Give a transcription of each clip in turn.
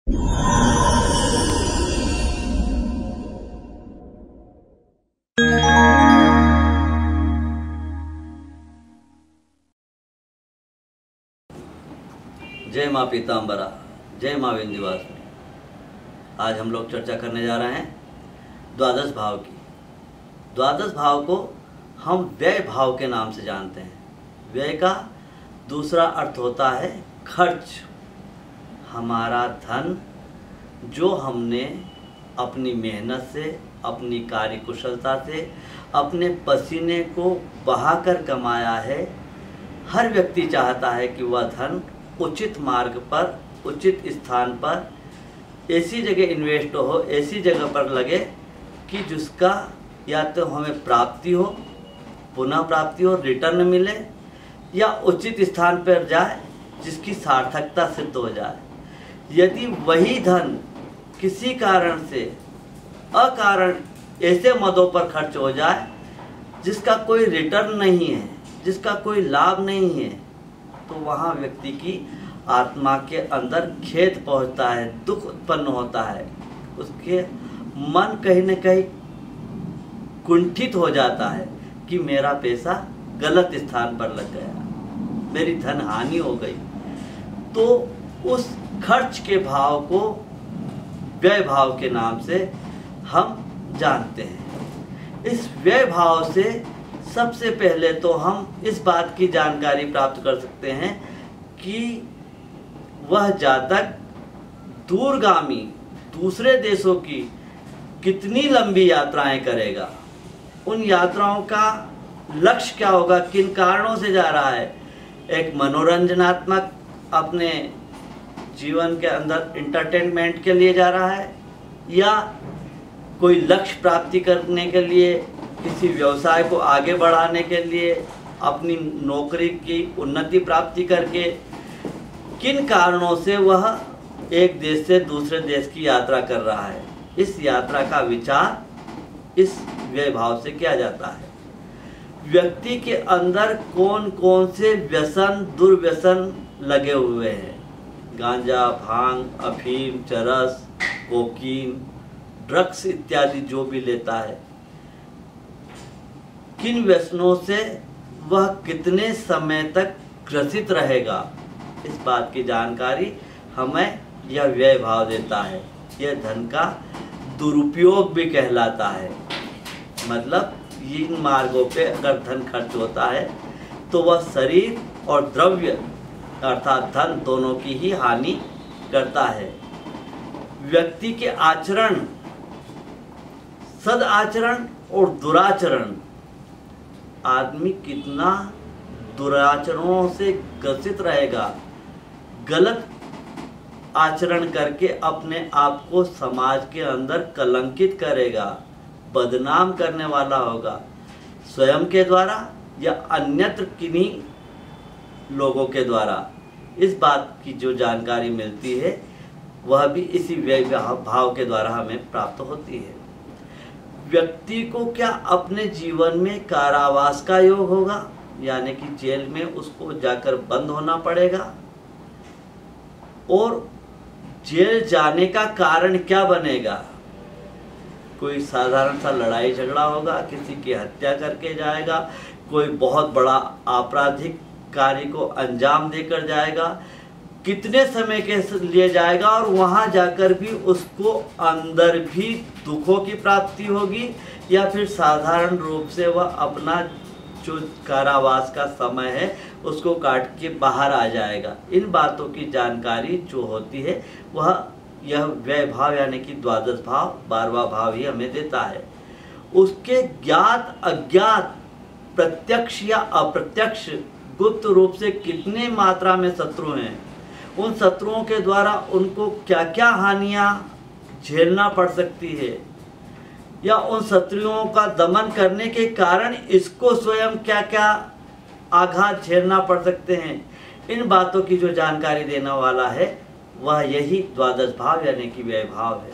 जय माँ पीताम्बरा, जय माँ विंध्यवासिनी। आज हम लोग चर्चा करने जा रहे हैं द्वादश भाव की। द्वादश भाव को हम व्यय भाव के नाम से जानते हैं। व्यय का दूसरा अर्थ होता है खर्च। हमारा धन जो हमने अपनी मेहनत से, अपनी कार्यकुशलता से, अपने पसीने को बहाकर कमाया है। हर व्यक्ति चाहता है कि वह धन उचित मार्ग पर, उचित स्थान पर, ऐसी जगह इन्वेस्ट हो, ऐसी जगह पर लगे कि जिसका या तो हमें प्राप्ति हो, पुनः प्राप्ति हो, रिटर्न मिले, या उचित स्थान पर जाए जिसकी सार्थकता सिद्ध हो जाए। यदि वही धन किसी कारण से अकारण ऐसे मदों पर खर्च हो जाए जिसका कोई रिटर्न नहीं है, जिसका कोई लाभ नहीं है, तो वहाँ व्यक्ति की आत्मा के अंदर खेद पहुँचता है, दुख उत्पन्न होता है। उसके मन कहीं न कहीं कुंठित हो जाता है कि मेरा पैसा गलत स्थान पर लग गया, मेरी धन हानि हो गई। तो उस खर्च के भाव को व्यय भाव के नाम से हम जानते हैं। इस व्यय भाव से सबसे पहले तो हम इस बात की जानकारी प्राप्त कर सकते हैं कि वह जातक दूरगामी दूसरे देशों की कितनी लंबी यात्राएं करेगा, उन यात्राओं का लक्ष्य क्या होगा, किन कारणों से जा रहा है। एक मनोरंजनात्मक अपने जीवन के अंदर इंटरटेनमेंट के लिए जा रहा है, या कोई लक्ष्य प्राप्ति करने के लिए, किसी व्यवसाय को आगे बढ़ाने के लिए, अपनी नौकरी की उन्नति प्राप्ति करके, किन कारणों से वह एक देश से दूसरे देश की यात्रा कर रहा है। इस यात्रा का विचार इस व्यय भाव से किया जाता है। व्यक्ति के अंदर कौन कौन से व्यसन, दुर्व्यसन लगे हुए हैं। गांजा, भांग, अफीम, चरस, कोकीन, ड्रग्स इत्यादि जो भी लेता है, किन व्यसनों से वह कितने समय तक ग्रसित रहेगा, इस बात की जानकारी हमें यह व्यय भाव देता है। यह धन का दुरुपयोग भी कहलाता है। मतलब इन मार्गों पे अगर धन खर्च होता है तो वह शरीर और द्रव्य अर्थात धन दोनों की ही हानि करता है। व्यक्ति के आचरण, सदाचरण और दुराचरण, आदमी कितना दुराचरणों से ग्रसित रहेगा, गलत आचरण करके अपने आप को समाज के अंदर कलंकित करेगा, बदनाम करने वाला होगा, स्वयं के द्वारा या अन्यत्र किन्हीं लोगों के द्वारा। इस बात की जो जानकारी मिलती है वह भी इसी व्यय भाव के द्वारा हमें प्राप्त होती है। व्यक्ति को क्या अपने जीवन में कारावास का योग होगा, यानी कि जेल में उसको जाकर बंद होना पड़ेगा, और जेल जाने का कारण क्या बनेगा। कोई साधारण सा लड़ाई झगड़ा होगा, किसी की हत्या करके जाएगा, कोई बहुत बड़ा आपराधिक कार्य को अंजाम देकर जाएगा, कितने समय के लिए जाएगा, और वहाँ जाकर भी उसको अंदर भी दुखों की प्राप्ति होगी, या फिर साधारण रूप से वह अपना जो कारावास का समय है उसको काट के बाहर आ जाएगा। इन बातों की जानकारी जो होती है वह यह व्यय भाव यानी कि द्वादश भाव, 12वां भाव ही हमें देता है। उसके ज्ञात अज्ञात, प्रत्यक्ष या अप्रत्यक्ष, गुप्त रूप से कितने मात्रा में शत्रु हैं, उन शत्रुओं के द्वारा उनको क्या क्या हानियां झेलना पड़ सकती है, या उन शत्रुओं का दमन करने के कारण इसको स्वयं क्या क्या आघात झेलना पड़ सकते हैं। इन बातों की जो जानकारी देने वाला है वह यही द्वादश भाव यानी कि व्यय भाव है।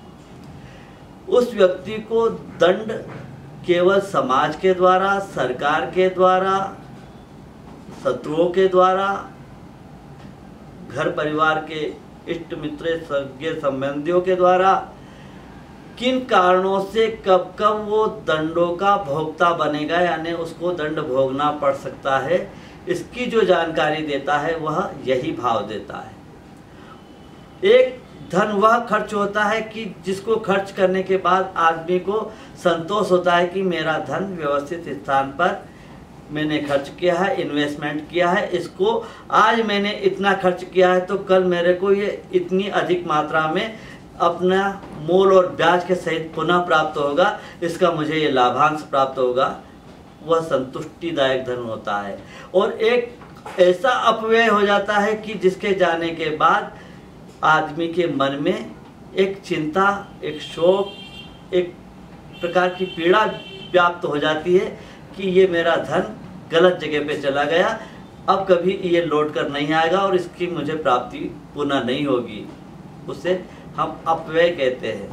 उस व्यक्ति को दंड केवल समाज के द्वारा, सरकार के द्वारा, शत्रुओं के द्वारा, घर परिवार के इष्ट मित्र सगे संबंधियों के द्वारा किन कारणों से कब कब वो दंडों का भोक्ता बनेगा, यानी उसको दंड भोगना पड़ सकता है, इसकी जो जानकारी देता है वह यही भाव देता है। एक धन वह खर्च होता है कि जिसको खर्च करने के बाद आदमी को संतोष होता है कि मेरा धन व्यवस्थित स्थान पर मैंने खर्च किया है, इन्वेस्टमेंट किया है, इसको आज मैंने इतना खर्च किया है तो कल मेरे को ये इतनी अधिक मात्रा में अपना मोल और ब्याज के सहित पुनः प्राप्त होगा, इसका मुझे ये लाभांश प्राप्त होगा, वह संतुष्टिदायक धन होता है। और एक ऐसा अपव्यय हो जाता है कि जिसके जाने के बाद आदमी के मन में एक चिंता, एक शोक, एक प्रकार की पीड़ा व्याप्त हो जाती है कि ये मेरा धन गलत जगह पे चला गया, अब कभी ये लौट कर नहीं आएगा और इसकी मुझे प्राप्ति पुनः नहीं होगी, उसे हम अपव्यय कहते हैं।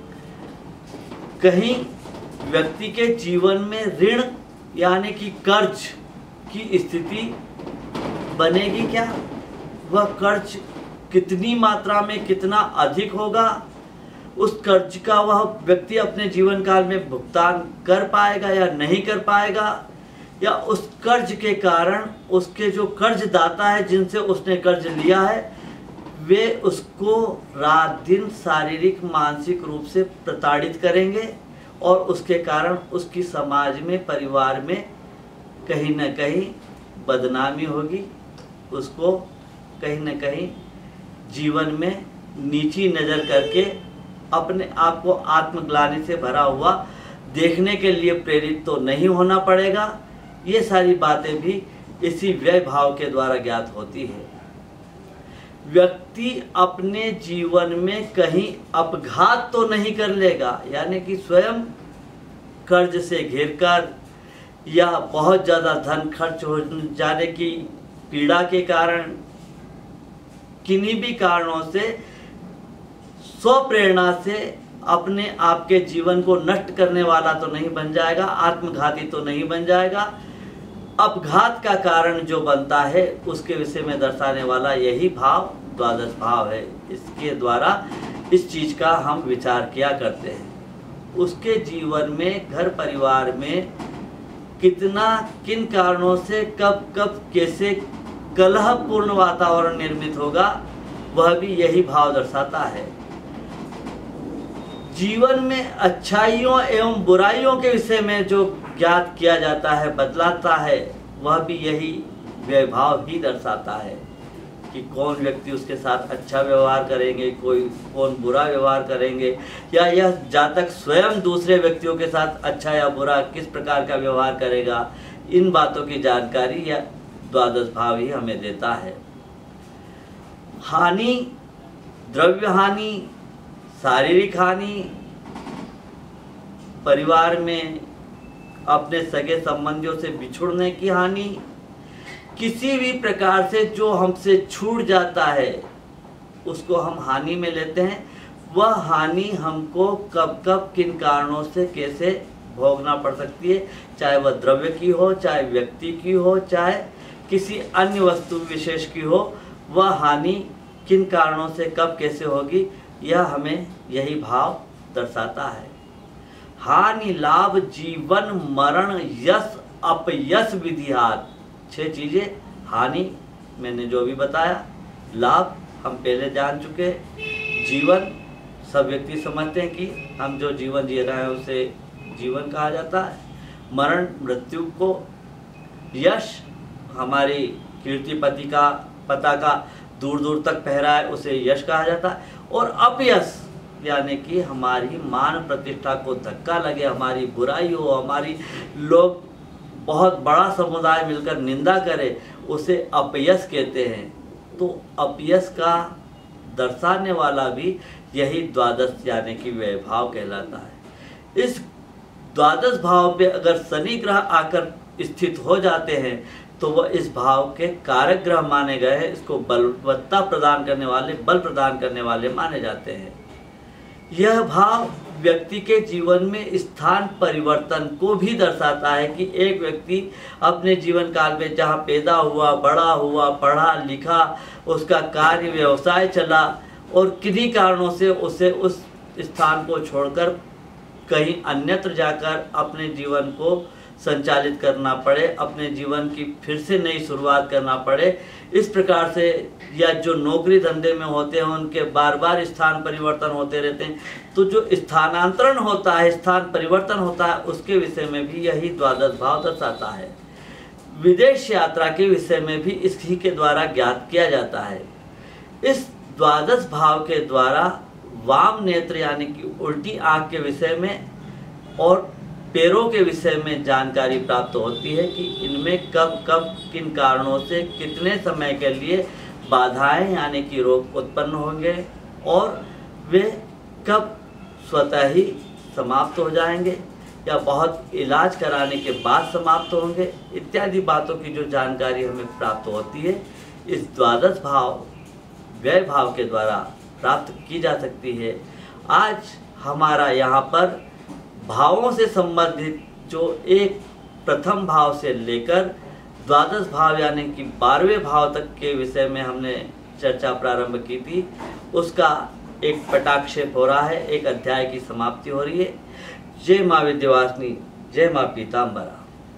कहीं व्यक्ति के जीवन में ऋण यानी कि कर्ज की स्थिति बनेगी क्या? वह कर्ज कितनी मात्रा में कितना अधिक होगा, उस कर्ज का वह व्यक्ति अपने जीवन काल में भुगतान कर पाएगा या नहीं कर पाएगा, या उस कर्ज के कारण उसके जो कर्जदाता है जिनसे उसने कर्ज लिया है वे उसको रात दिन शारीरिक मानसिक रूप से प्रताड़ित करेंगे और उसके कारण उसकी समाज में, परिवार में कहीं न कहीं बदनामी होगी, उसको कहीं न कहीं जीवन में नीची नज़र करके अपने आप को आत्मग्लानि से भरा हुआ देखने के लिए प्रेरित तो नहीं होना पड़ेगा। ये सारी बातें भी इसी व्यय भाव के द्वारा ज्ञात होती है। व्यक्ति अपने जीवन में कहीं अपघात तो नहीं कर लेगा, यानी कि स्वयं कर्ज से घिरकर या बहुत ज़्यादा धन खर्च हो जाने की पीड़ा के कारण, किन्हीं भी कारणों से स्वप्रेरणा से अपने आप के जीवन को नष्ट करने वाला तो नहीं बन जाएगा, आत्मघाती तो नहीं बन जाएगा। अपघात का कारण जो बनता है उसके विषय में दर्शाने वाला यही भाव द्वादश भाव है। इसके द्वारा इस चीज़ का हम विचार किया करते हैं। उसके जीवन में, घर परिवार में कितना, किन कारणों से कब कब कैसे कलहपूर्ण वातावरण निर्मित होगा, वह भी यही भाव दर्शाता है। जीवन में अच्छाइयों एवं बुराइयों के विषय में जो ज्ञात किया जाता है, बतलाता है, वह भी यही व्यवभाव ही दर्शाता है कि कौन व्यक्ति उसके साथ अच्छा व्यवहार करेंगे, कौन बुरा व्यवहार करेंगे, या यह जातक स्वयं दूसरे व्यक्तियों के साथ अच्छा या बुरा किस प्रकार का व्यवहार करेगा, इन बातों की जानकारी या द्वादश भाव ही हमें देता है। हानि, द्रव्य हानि, शारीरिक हानि, परिवार में अपने सगे संबंधियों से बिछुड़ने की हानि, किसी भी प्रकार से जो हमसे छूट जाता है उसको हम हानि में लेते हैं। वह हानि हमको कब कब किन कारणों से कैसे भोगना पड़ सकती है, चाहे वह द्रव्य की हो, चाहे व्यक्ति की हो, चाहे किसी अन्य वस्तु विशेष की हो, वह हानि किन कारणों से कब कैसे होगी, यह हमें यही भाव दर्शाता है। हानि, लाभ, जीवन, मरण, यश, अपयश, विधिहात, 6 चीज़ें। हानि मैंने जो भी बताया, लाभ हम पहले जान चुके, जीवन सब व्यक्ति समझते हैं कि हम जो जीवन जी रहे हैं उसे जीवन कहा जाता है, मरण मृत्यु को, यश हमारी कीर्ति पताका दूर दूर तक फहराए उसे यश कहा जाता है, और अपयश यानी कि हमारी मान प्रतिष्ठा को धक्का लगे, हमारी बुराई हो, हमारी लोग बहुत बड़ा समुदाय मिलकर निंदा करे, उसे अपयश कहते हैं। तो अपयश का दर्शाने वाला भी यही द्वादश यानी कि व्ययभाव कहलाता है। इस द्वादश भाव पे अगर शनि ग्रह आकर स्थित हो जाते हैं तो वह इस भाव के कारक ग्रह माने गए हैं, इसको बलवत्ता प्रदान करने वाले, बल प्रदान करने वाले माने जाते हैं। यह भाव व्यक्ति के जीवन में स्थान परिवर्तन को भी दर्शाता है कि एक व्यक्ति अपने जीवन काल में जहाँ पैदा हुआ, बड़ा हुआ, पढ़ा लिखा, उसका कार्य व्यवसाय चला और किन्हीं कारणों से उसे उस स्थान को छोड़कर कहीं अन्यत्र जाकर अपने जीवन को संचालित करना पड़े, अपने जीवन की फिर से नई शुरुआत करना पड़े। इस प्रकार से या जो नौकरी धंधे में होते हैं उनके बार बार स्थान परिवर्तन होते रहते हैं, तो जो स्थानांतरण होता है, स्थान परिवर्तन होता है, उसके विषय में भी यही द्वादश भाव दर्शाता है। विदेश यात्रा के विषय में भी इसी के द्वारा ज्ञात किया जाता है। इस द्वादश भाव के द्वारा वाम नेत्र यानी कि उल्टी आँख के विषय में और पैरों के विषय में जानकारी प्राप्त होती है कि इनमें कब कब किन कारणों से कितने समय के लिए बाधाएं यानी कि रोग उत्पन्न होंगे और वे कब स्वतः ही समाप्त हो जाएंगे या बहुत इलाज कराने के बाद समाप्त होंगे, इत्यादि बातों की जो जानकारी हमें प्राप्त होती है इस द्वादश भाव व्यय भाव के द्वारा प्राप्त की जा सकती है। आज हमारा यहाँ पर भावों से संबंधित जो एक प्रथम भाव से लेकर द्वादश भाव यानी कि 12वें भाव तक के विषय में हमने चर्चा प्रारंभ की थी, उसका एक पटाक्षेप हो रहा है, एक अध्याय की समाप्ति हो रही है। जय माँ विद्यावासिनी, जय माँ पीताम्बरा।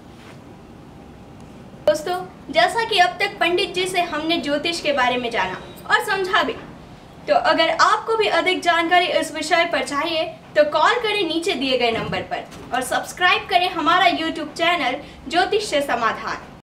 दोस्तों, जैसा कि अब तक पंडित जी से हमने ज्योतिष के बारे में जाना और समझा भी, तो अगर आपको भी अधिक जानकारी इस विषय पर चाहिए तो कॉल करें नीचे दिए गए नंबर पर और सब्सक्राइब करें हमारा YouTube चैनल ज्योतिष से समाधान।